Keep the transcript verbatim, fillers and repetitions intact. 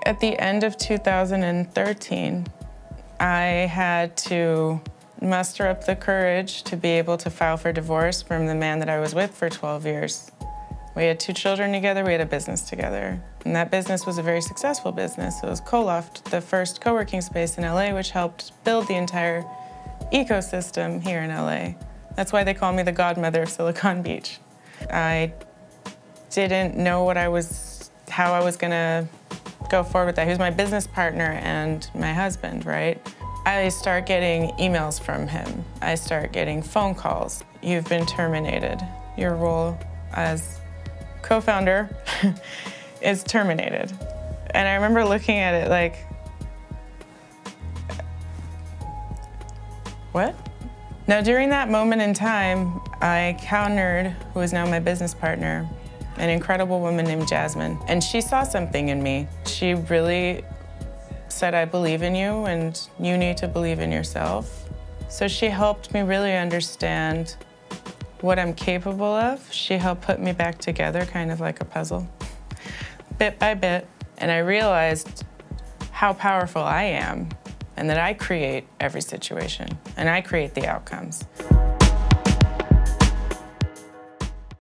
At the end of two thousand thirteen, I had to muster up the courage to be able to file for divorce from the man that I was with for twelve years. We had two children together, we had a business together. And that business was a very successful business. It was CoLoft, the first co-working space in L A, which helped build the entire ecosystem here in L A. That's why they call me the godmother of Silicon Beach. I didn't know what I was, how I was gonna go forward with that. He was my business partner and my husband, right? I start getting emails from him. I start getting phone calls. You've been terminated. Your role as co-founder is terminated. And I remember looking at it like, what? Now, during that moment in time, I encountered, who is now my business partner, an incredible woman named Jasmine. And she saw something in me. She really said, I believe in you and you need to believe in yourself. So she helped me really understand what I'm capable of. She helped put me back together, kind of like a puzzle, bit by bit. And I realized how powerful I am and that I create every situation and I create the outcomes.